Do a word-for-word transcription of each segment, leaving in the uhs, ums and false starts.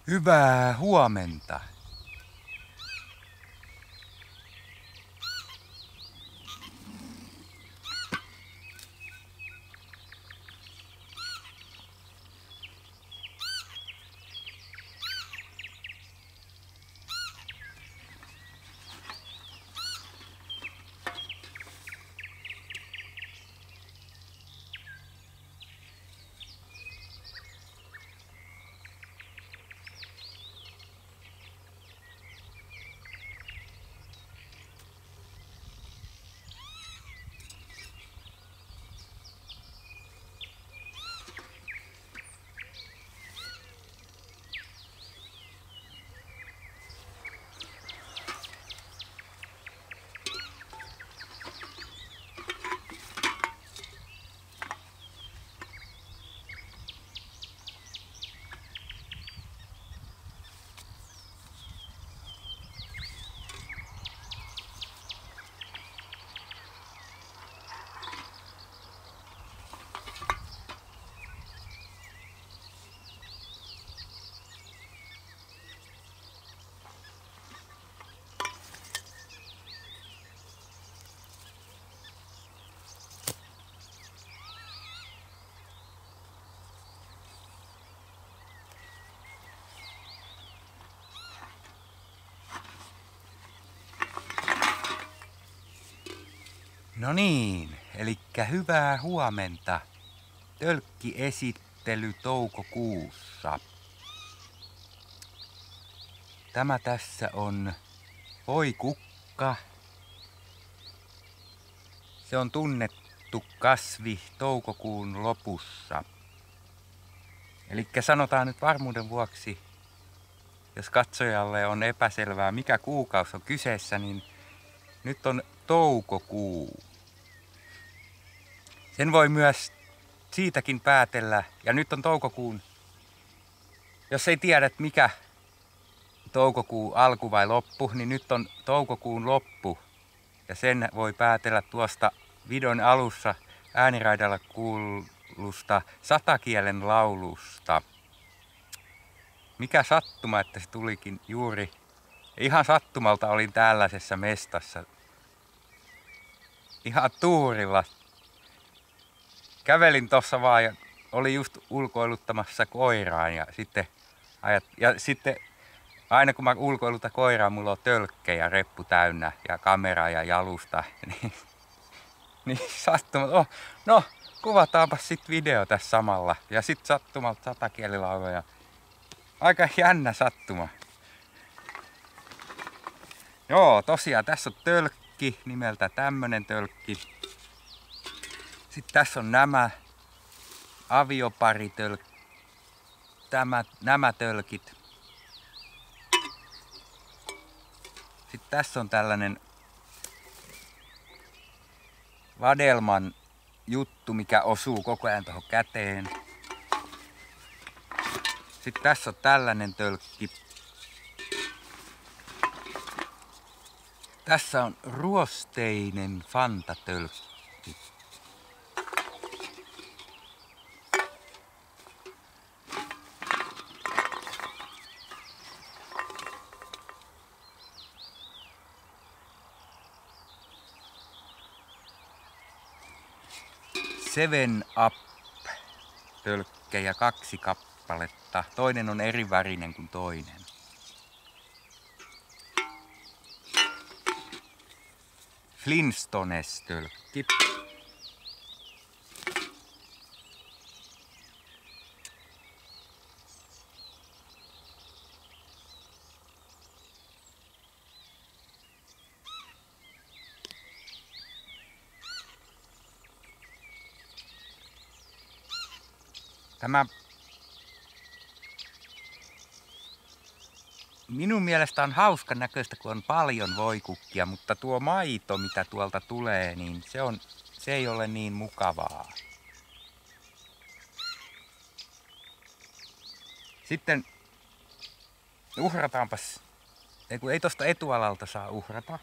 Hyvää huomenta. No niin, elikkä hyvää huomenta. Tölkkiesittely toukokuussa. Tämä tässä on voikukka. Se on tunnettu kasvi toukokuun lopussa. Elikkä sanotaan nyt varmuuden vuoksi, jos katsojalle on epäselvää mikä kuukausi on kyseessä, niin nyt on toukokuu. Sen voi myös siitäkin päätellä, ja nyt on toukokuun, jos ei tiedä mikä toukokuun alku vai loppu, niin nyt on toukokuun loppu. Ja sen voi päätellä tuosta videon alussa ääniraidalla kuullusta satakielen laulusta. Mikä sattuma, että se tulikin juuri. Ihan sattumalta olin tällaisessa mestassa. Ihan tuurilla. Kävelin tossa vaan ja oli just ulkoiluttamassa koiraan ja sitten, ajat, ja sitten aina kun mä ulkoilutan koiraa, mulla on tölkkejä reppu täynnä ja kamera ja jalusta. Niin, niin sattumalta, oh, no kuvataanpa sit video tässä samalla. Ja sit sattumalta satakielilauluja. Aika jännä sattuma. Joo, tosiaan tässä on tölkki, nimeltä tämmönen tölkki. Sitten tässä on nämä avioparitölkit, tämä, nämä tölkit. Sitten tässä on tällainen vadelman juttu, mikä osuu koko ajan tuohon käteen. Sitten tässä on tällainen tölkki. Tässä on ruosteinen fantatölkki. Seven Up tölkkejä kaksi kappaletta. Toinen on eri värinen kuin toinen. Flintstones tölkki. Tämä minun mielestä on hauskan näköistä, kun on paljon voikukkia, mutta tuo maito, mitä tuolta tulee, niin se, on, se ei ole niin mukavaa. Sitten uhrataanpas, ei, kun ei tosta etualalta saa uhrata.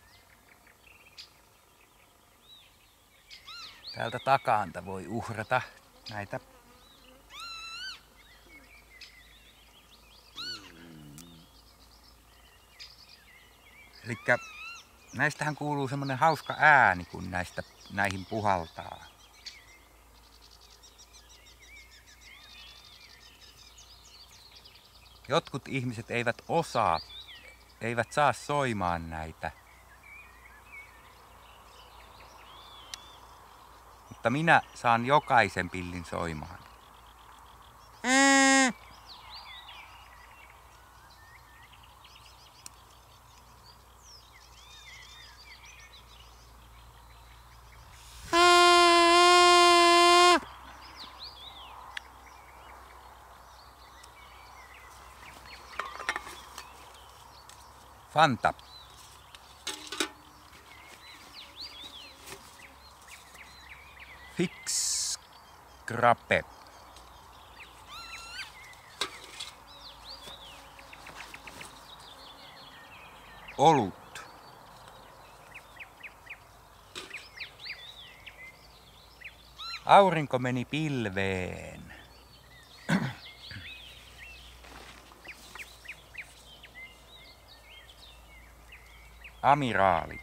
Täältä takaanta voi uhrata näitä. Elikkä näistähän kuuluu semmonen hauska ääni, kun näistä näihin puhaltaa. Jotkut ihmiset eivät osaa, eivät saa soimaan näitä. Mutta minä saan jokaisen pillin soimaan. Fanta. Fix Grape. Olut. Aurinko meni pilveen. Amiraali.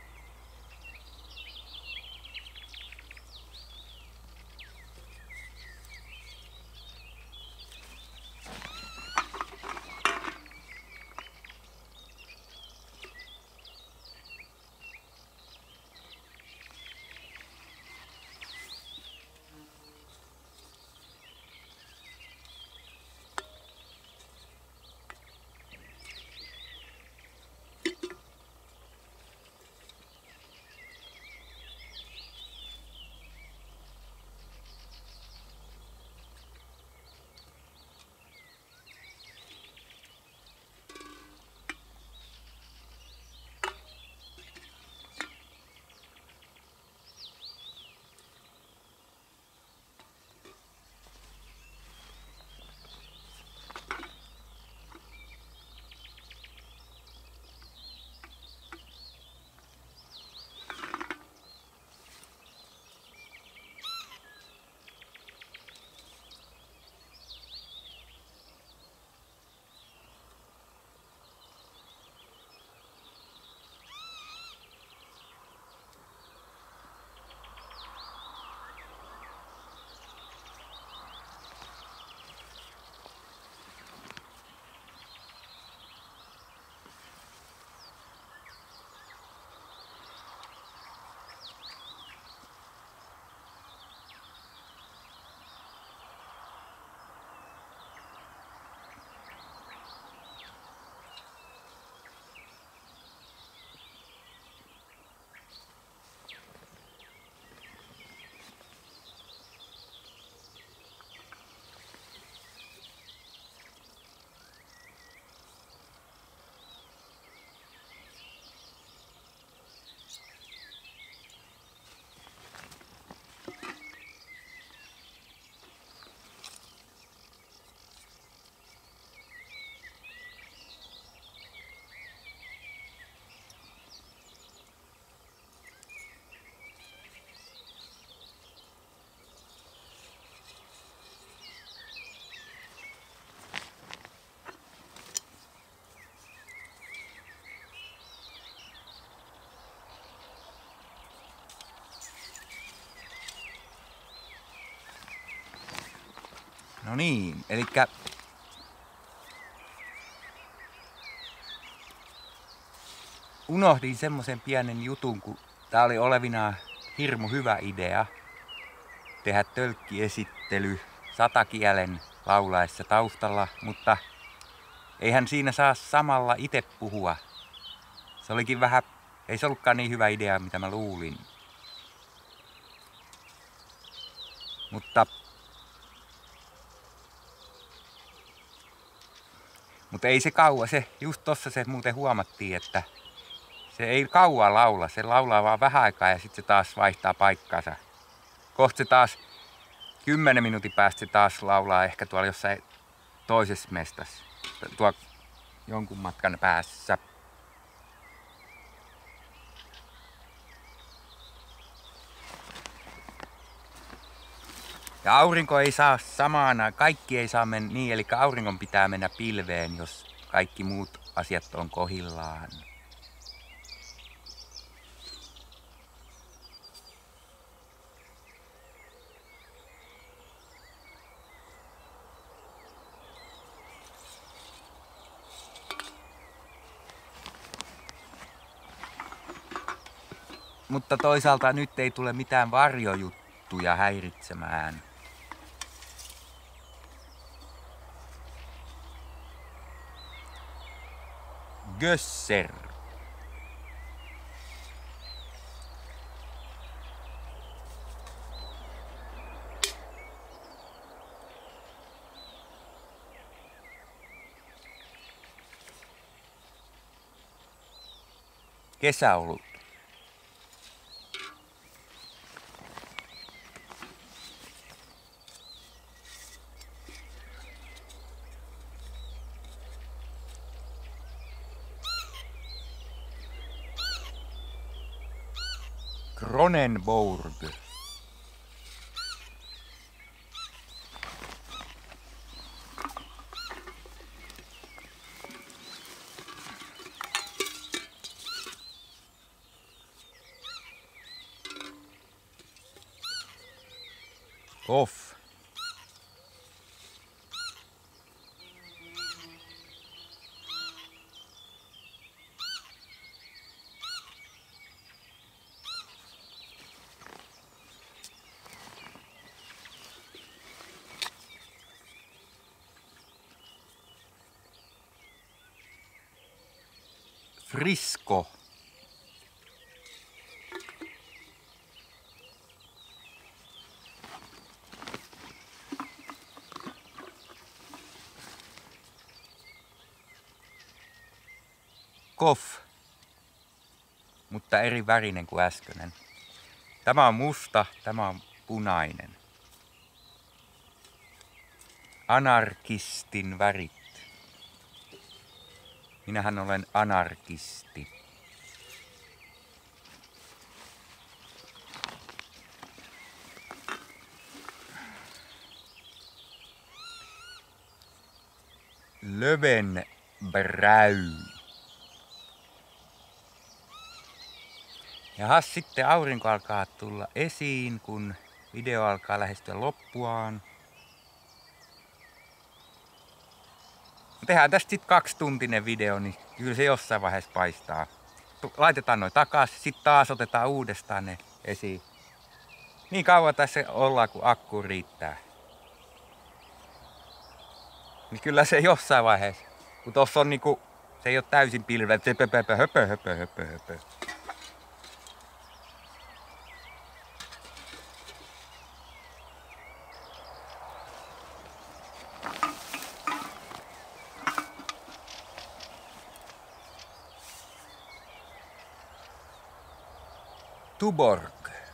No niin, elikkä unohdin semmoisen pienen jutun, kun tää oli olevinaan hirmu hyvä idea tehdä tölkkiesittely satakielen laulaessa taustalla, mutta eihän siinä saa samalla itse puhua. Se olikin vähän, ei se ollutkaan niin hyvä idea, mitä mä luulin. Mutta Mutta ei se kauan, se just tossa se muuten huomattiin, että se ei kauan laula, se laulaa vaan vähän aikaa ja sitten se taas vaihtaa paikkaansa. Kohta se taas kymmenen minuutin päästä se taas laulaa ehkä tuolla jossain toisessa mestassa, tuolla jonkun matkan päässä. Ja aurinko ei saa samana, kaikki ei saa mennä niin, eli auringon pitää mennä pilveen, jos kaikki muut asiat on kohillaan. mutta toisaalta nyt ei tule mitään varjojuttuja häiritsemään. Gösser. Kesäolut. Kronenbourg. Off. Frisco. Koff, mutta eri värinen kuin äskeinen. Tämä on musta, tämä on punainen. Anarkistin värit. Minähän olen anarkisti. Löwenbraun. Ja sitten aurinko alkaa tulla esiin, kun video alkaa lähestyä loppuaan. Tehdään tästä sitten kaksituntinen video, niin kyllä se jossain vaiheessa paistaa. Laitetaan noin takaisin, sitten taas otetaan uudestaan ne esiin. Niin kauan tässä ollaan, kun akku riittää. Niin kyllä se jossain vaiheessa, kun tossa on niinku, se ei ole täysin pilve, se höpö höpö höpö höpö höpö. Tuborg.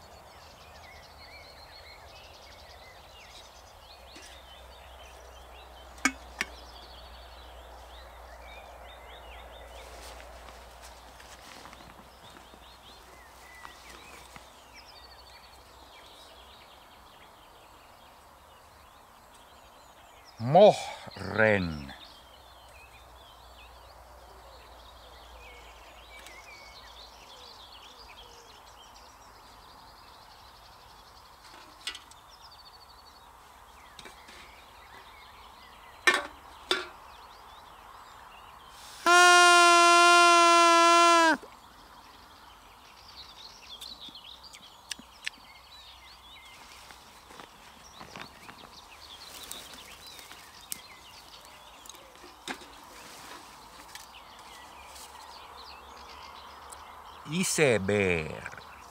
Mohren. Iceberg.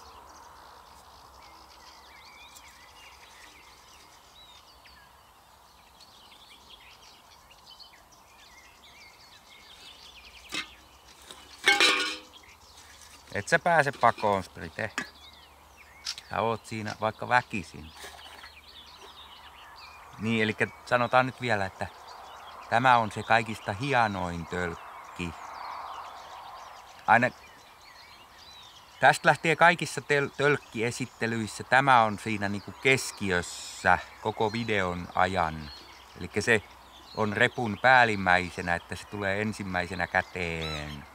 Et sä pääse pakoon, Sprite. Sä oot siinä vaikka väkisin. Niin, eli sanotaan nyt vielä, että tämä on se kaikista hienoin tölkki. Aina tästä lähtee kaikissa tölkkiesittelyissä. Tämä on siinä niinku keskiössä koko videon ajan. Eli se on repun päällimmäisenä, että se tulee ensimmäisenä käteen.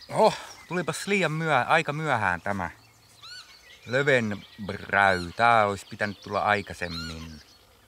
Oh, tulipas liian myö aika myöhään tämä. Löwenbräu. Tää olisi pitänyt tulla aikaisemmin.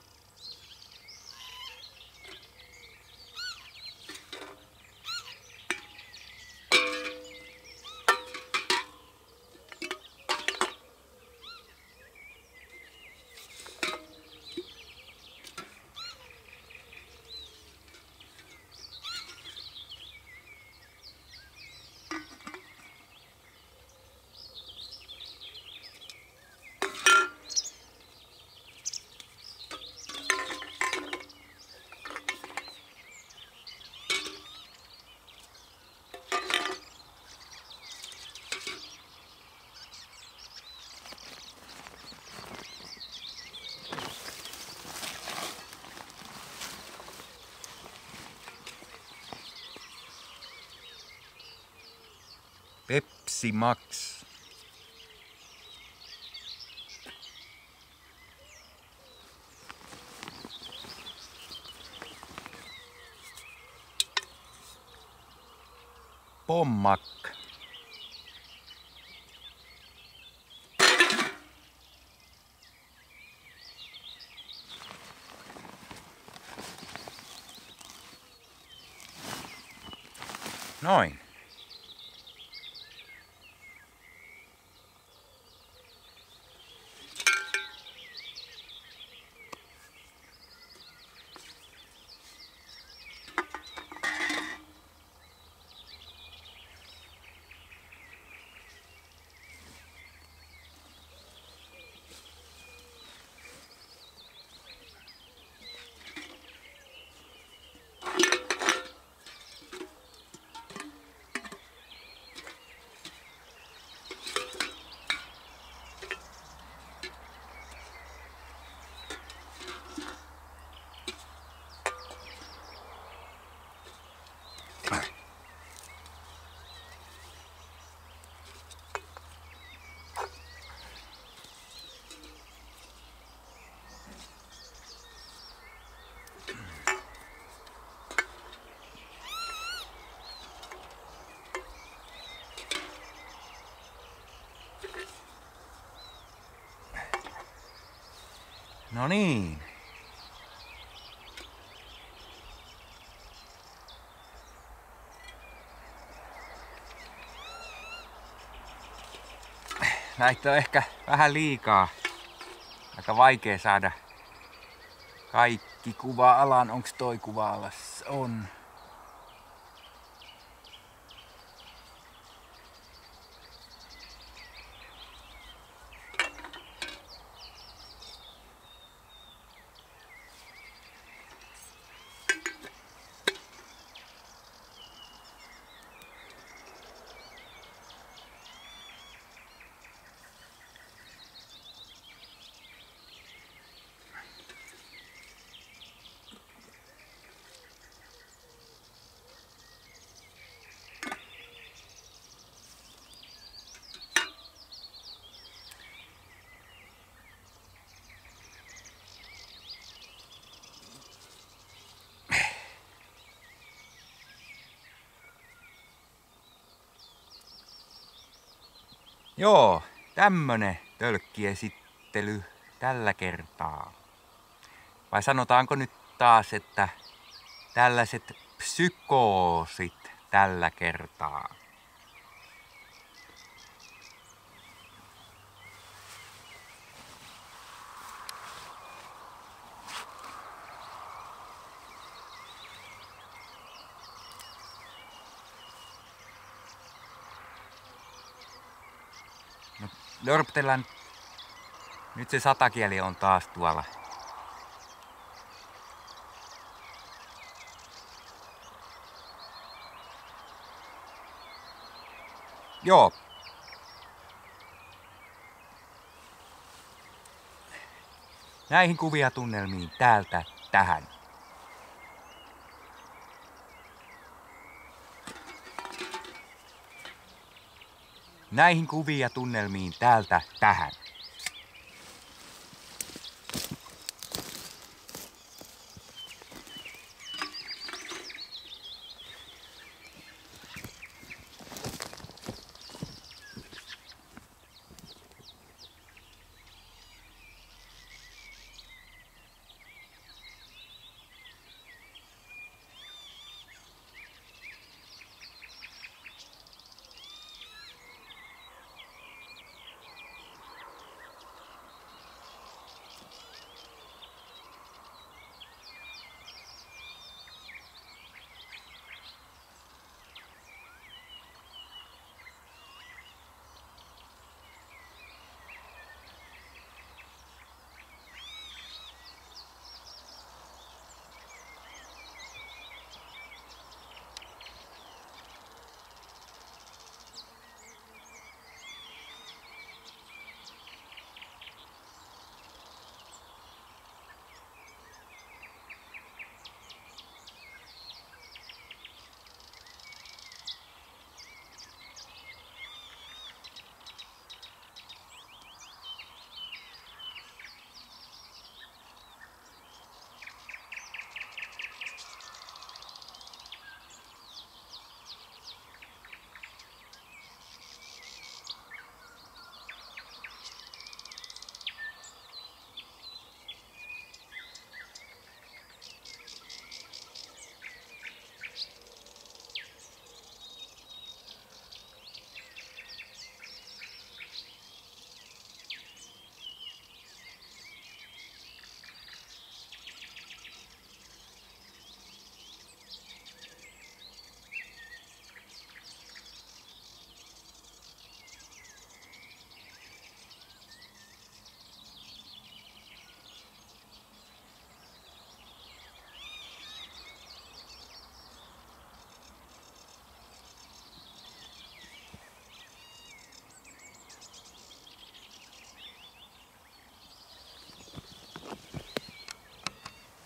Pepsi Max. Pommack. Noin. No niin. Näitä on ehkä vähän liikaa. Aika vaikea saada kaikki kuva-alan. Onks toi kuva-alas? On. Joo, tämmönen tölkkiesittely tällä kertaa. Vai sanotaanko nyt taas, että tällaiset psykoosit tällä kertaa. No, lörptellään. Nyt se satakieli on taas tuolla. Joo. Näihin kuviatunnelmiin täältä tähän. Näihin kuviatunnelmiin täältä tähän.